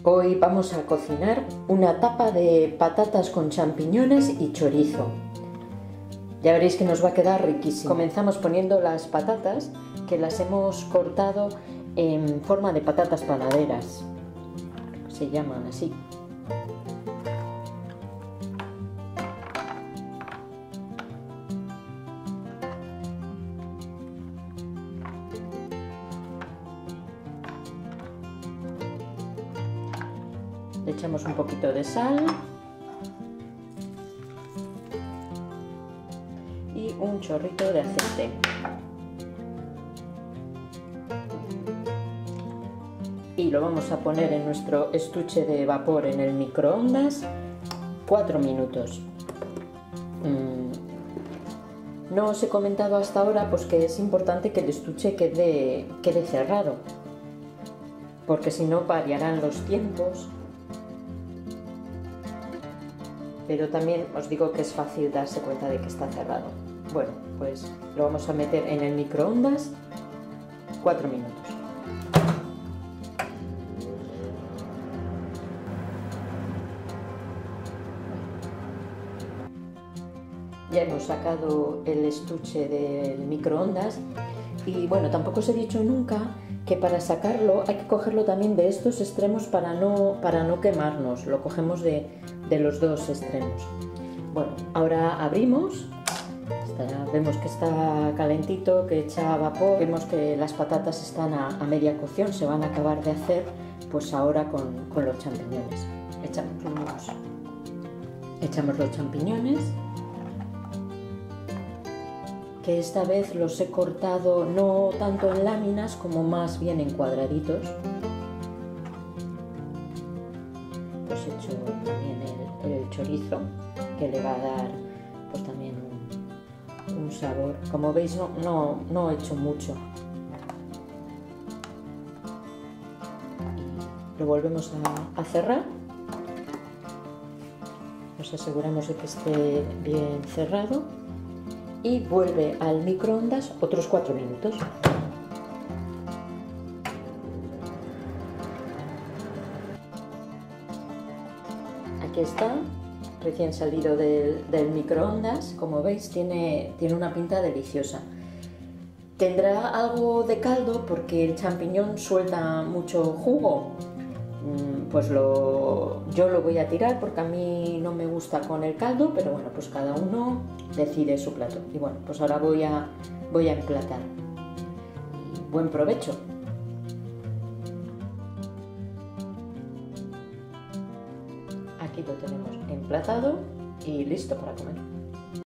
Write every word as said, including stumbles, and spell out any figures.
Hoy vamos a cocinar una tapa de patatas con champiñones y chorizo. Ya veréis que nos va a quedar riquísimo. Comenzamos poniendo las patatas, que las hemos cortado en forma de patatas panaderas. Se llaman así. Le echamos un poquito de sal y un chorrito de aceite. Y lo vamos a poner en nuestro estuche de vapor en el microondas cuatro minutos. Mm. No os he comentado hasta ahora pues que es importante que el estuche quede, quede cerrado, porque si no variarán los tiempos. Pero también os digo que es fácil darse cuenta de que está cerrado. Bueno, pues lo vamos a meter en el microondas cuatro minutos. Ya hemos sacado el estuche del microondas y bueno, tampoco os he dicho nunca que para sacarlo hay que cogerlo también de estos extremos para no, para no quemarnos. Lo cogemos de, de los dos extremos. Bueno, ahora abrimos. Está, vemos que está calentito, que echa vapor. Vemos que las patatas están a, a media cocción, se van a acabar de hacer pues ahora con, con los champiñones. Echamos los, echamos los champiñones, que esta vez los he cortado no tanto en láminas como más bien en cuadraditos. Pues he hecho también el, el chorizo, que le va a dar pues también un, un sabor. Como veis no, no, no he hecho mucho. Y lo volvemos a, a cerrar. Nos aseguramos de que esté bien cerrado. Y vuelve al microondas otros cuatro minutos. Aquí está, recién salido del, del microondas. Como veis, tiene, tiene una pinta deliciosa. Tendrá algo de caldo porque el champiñón suelta mucho jugo. Pues lo, yo lo voy a tirar porque a mí no me gusta con el caldo, pero bueno, pues cada uno decide su plato. Y bueno, pues ahora voy a, voy a emplatar. Y buen provecho. Aquí lo tenemos emplatado y listo para comer.